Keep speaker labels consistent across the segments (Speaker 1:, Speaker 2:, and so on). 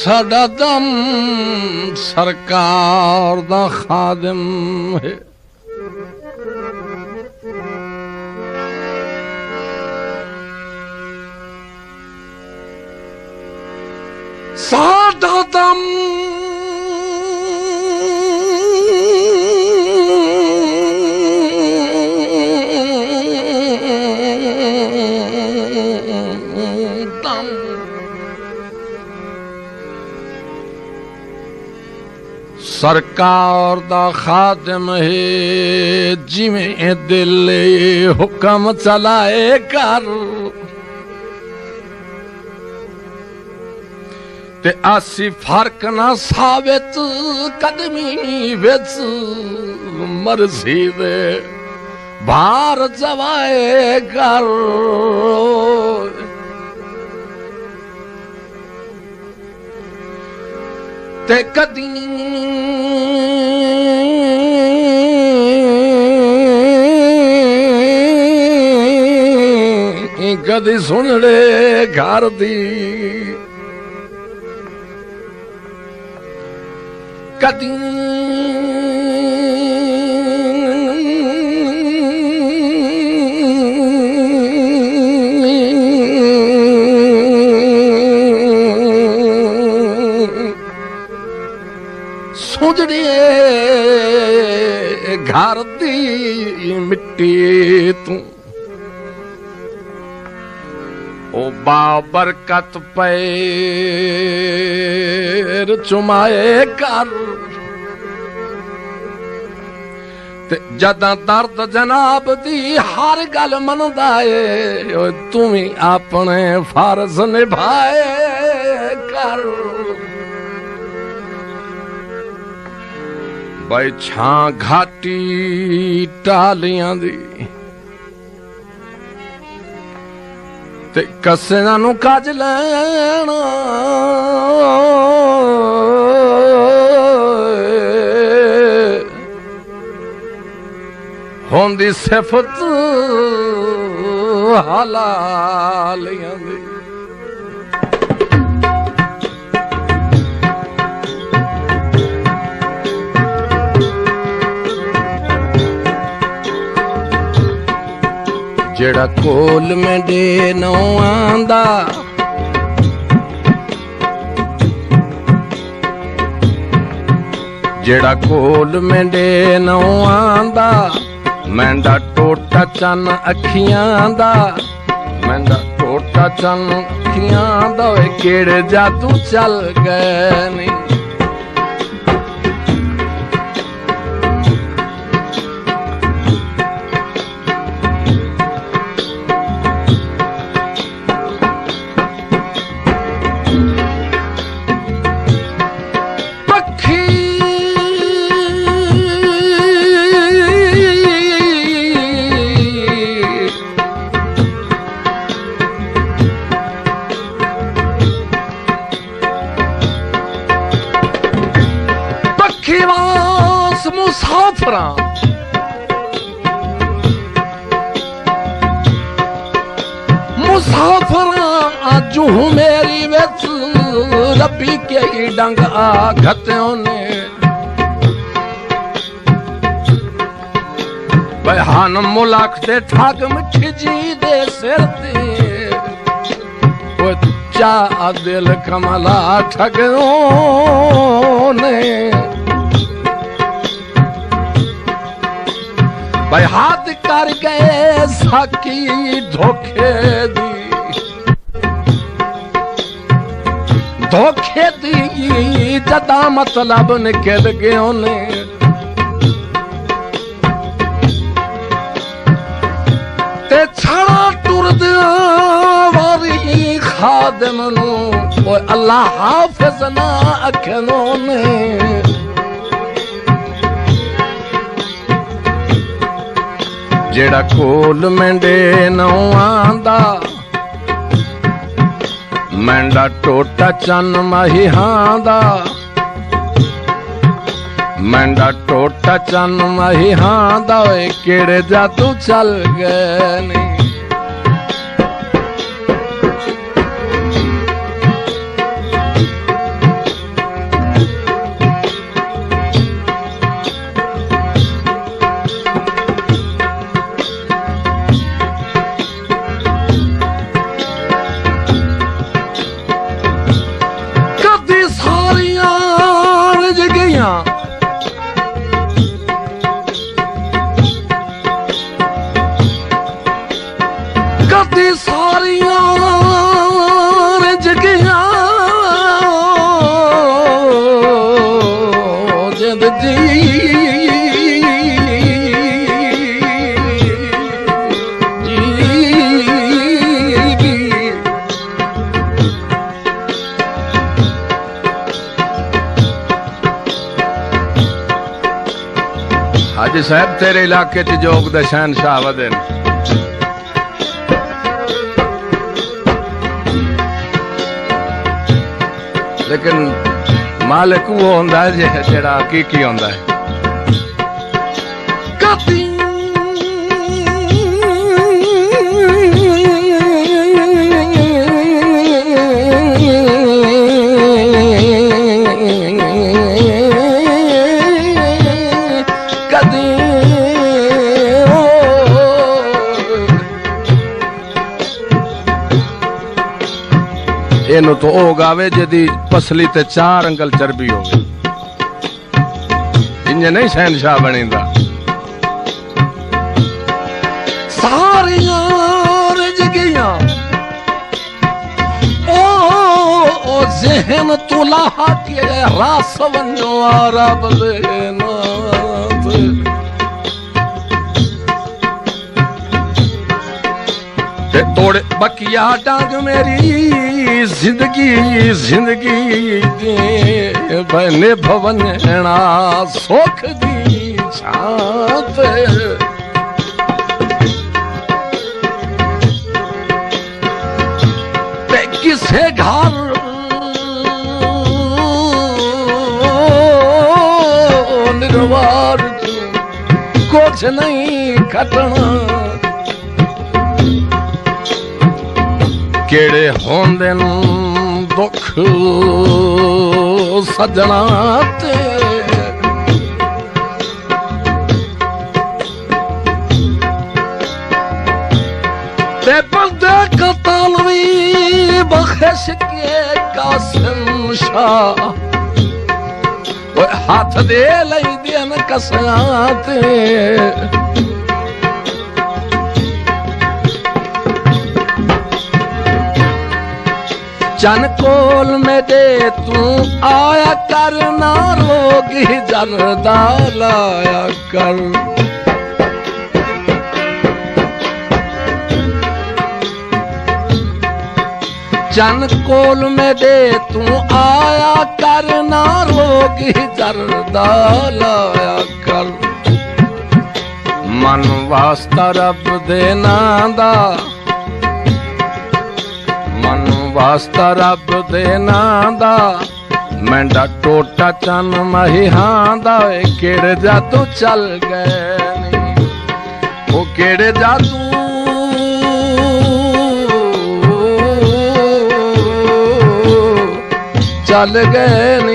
Speaker 1: साडा दम सरकार दा खादिम है। साडा दम सरकार दा खादिम है। जिवें दिल हुक्म चलाए कर ते आसी फर्क ना साबित कदमी विच मर्जी दे भार जवाए कर। ते कदी कदी सुन ले घर दी कदी सुजड़े घर दी मिट्टी तू ओ बाबरकत पैर चुमाए कर। जदा दर्द जनाब दी हर गल मनदा है तू ही अपने फर्ज निभाए कर। भाई छां घाटी टालियां दी ते कसियां नू कज लैना होंदी सिफत हलालियां दी। जेड़ा कोल में डे नौ आंदा जेड़ा कोल में डे नौ आंदा मैंडा टोटा चन अखियां दा मैंडा टोटा चन अखियां दा केड़े जादू चल गए नी। मुसाफरा मुसाफरा अजू मेरी विच रबी के डंग आखते ने बहान मुलाक ते ठग मिठी जी दे सिर ते चा दिल कमला ठगों ने भाई हाथ कर गए साकी धोखे दी जदा मतलब निकल गए ने ते छड़ा टुर वारी खादिम नू अल्लाह हाफिज ना अखनों ने जेड़ा कोल मेंडे नौ आंदा मैंडा टोटा चन माही हांदा मैंडा टोटा चन माही हांदा केड़े जादू चल गए नी। हाजी साहब तेरे इलाके च जोग दे शहनशाह वदे ने। लेकिन मालिक वो होंदा है जेड़ा हकीकी होंदा है। एनू तो ओ गावे जदी पसली ते 4 अंगल चर्बी होवे, इंज नहीं शहनशाह बनींदा। सारियां रज गईयां ओ ज़हन तुलाहा के रास वञो अरब दे नाथ। ते तोड़े बकिया डांग मेरी जिंदगी जिंदगी दे बने भवनना सुख दी छात। ते किसे घर निर्वार कुछ नहीं खटना। केड़े होंदे दुख सजना ते बंदे कतालवी बख्श के कासिम शाह हाथ दे लई देन कसयाते। चन कोल में दे तू आया कर ना रोगी जरदा लाया कर। चन कोल में दे तू आया कर ना रोगी जरदा लाया कर। मन वास्ता रब दे नादा वास्ता रब दे नादा मैंडा टोटा चन मही हांदा। केड़े जादू चल गए नी वो केड़े जादू चल गए नी।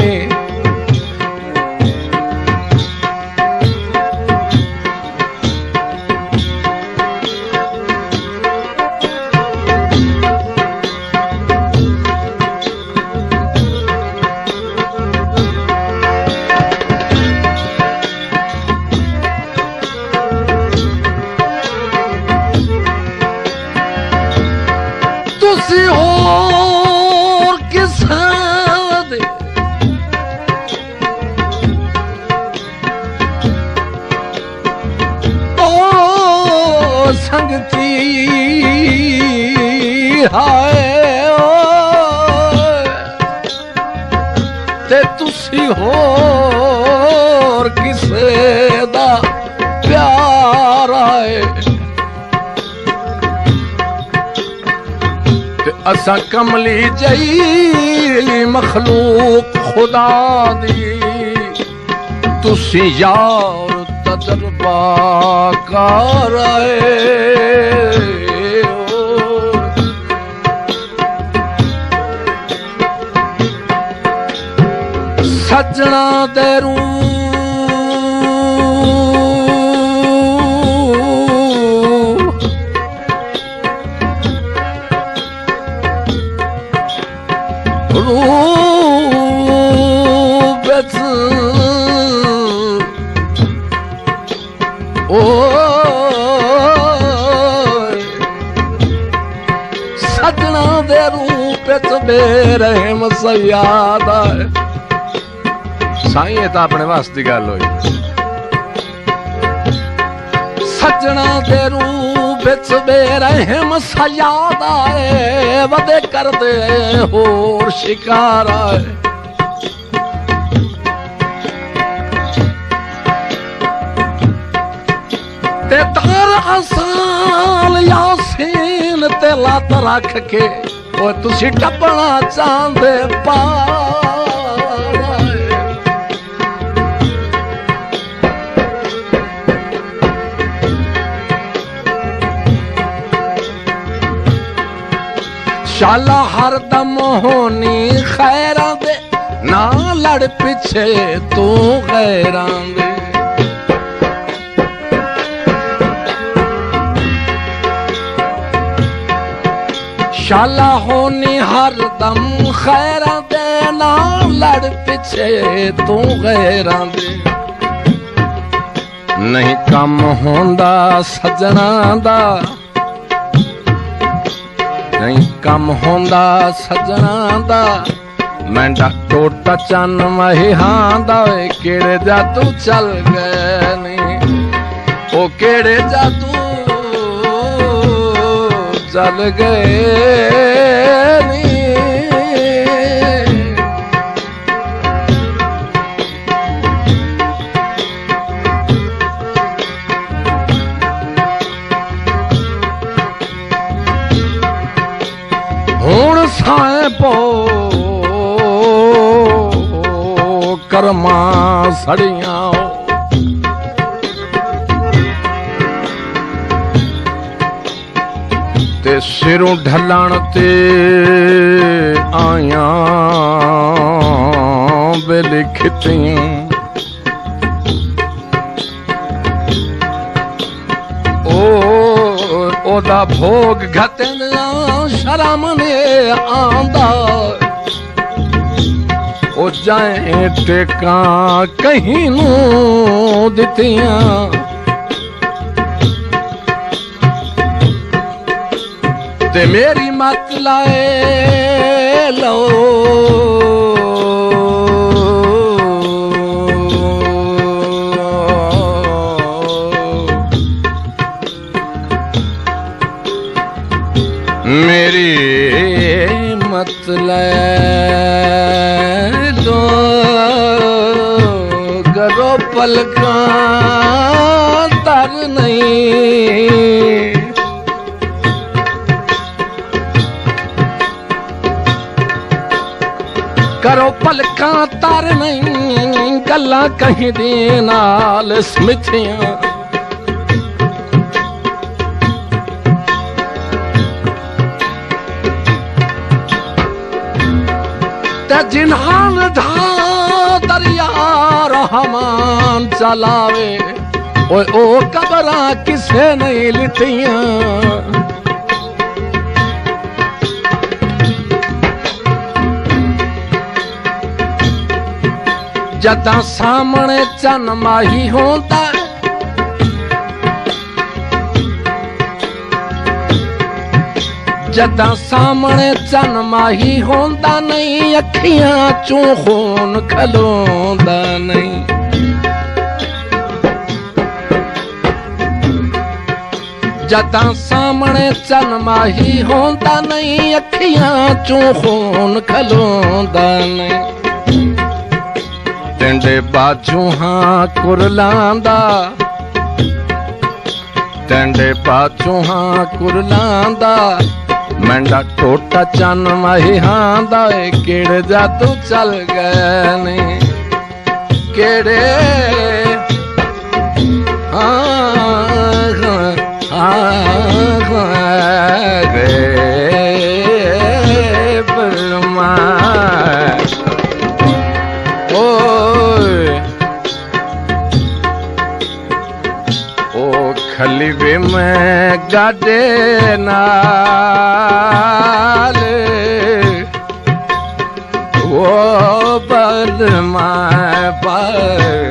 Speaker 1: तुसी होर किसां दे ओ संगती हाय ते तुसी होर किसे दा प्यार आए। असा कमली जई मखलूक खुदा दी तुसी यार तजर्बा कर सजना देरू सजना दे रूप बेरहम सयाद साईं तो अपने वास्ते गल हुई। सजना दे रूप बेरहम सयाद आए वदे कर दे होर शिकार आए। ते तार आसान यासीन ते लात रख के ओ तुसी टपना चांदे पार शाला हरदम होनी खैरां दे ना लड़ पिछे तू गैरां दे शाला होनी हरदम खैरां दे ना लड़ पिछे तू गैरां दे नहीं कम होंदा सजना दा नहीं कम होंदा सजना दा मैंडा टोटा चन महिहां दा केड़े जादू चल गए नी ओ केड़े जादू चल गए नी हुण साए पो कर्मा सड़ियां ते सिरों ढलण ते आया बेलिखतियां ओदा भोग घटन शर्म ने आंदा ओ जाए टेका कहीं नू दितियां ते मेरी मत लाए लो मेरी मत ले लो करो पलका तर नहीं करो पलका तर नहीं गल्ला कहीं दी नाल स्मिथियां जिन्हान धा दरिया रहमान चलावे ओ कबरा किसे नहीं लिटियां जदा सामने चन माही होंदा जदा सामने चन माही होंदा नहीं अखियां चों खून खलोंदा नहीं जदा सामने चन माही होंदा नहीं अखियां चों खून खलोंदा नहीं टेंडे बाजू हां कुरलांदा टेंडे बाजू हां कुरलांदा मैंडा टोटा चन महिहां दा केड़े जादू चल गए ने केड़े बलमा ओ खलीवे में गाडे नाल वो बलमा पर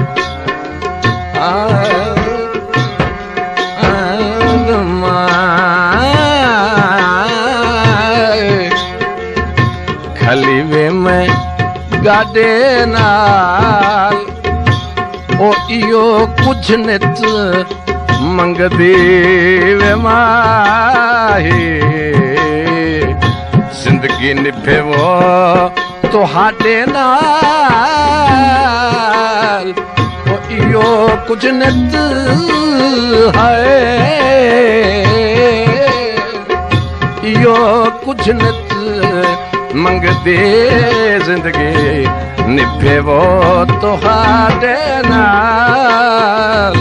Speaker 1: खलीवे में गाडे नाल ओ इयो कुछ नित मंगदी वे माही जिंदगी निभे वो तो हाडे नाल ओ इयो यो कुछ नित है, यो कुछ नित मंगदे जिंदगी निभे वो तुहाडे नाल।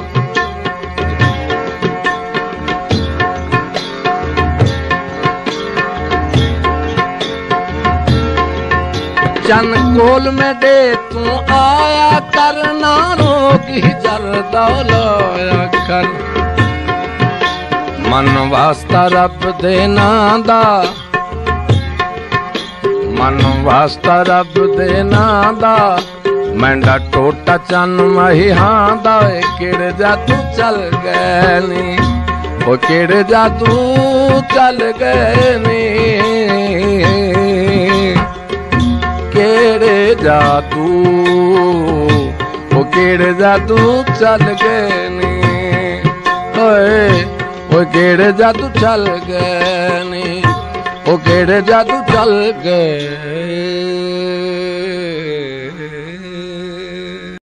Speaker 1: चन कोल में दे तू आया कर, ना रोकी जरदा लाया कर। मन वास्ता रब दे नां दा, मन वास्ता रब दे नां दा, मैंडा टोटा चन मही हां दा। केड़े जादू चल गए नी, ओ केड़े जादू चल गए नी, केड़े जादू, ओ केड़े जादू चल गए नी, ओए ओ केड़े जादू चल गए नी, ओ केड़े जादू चल गए।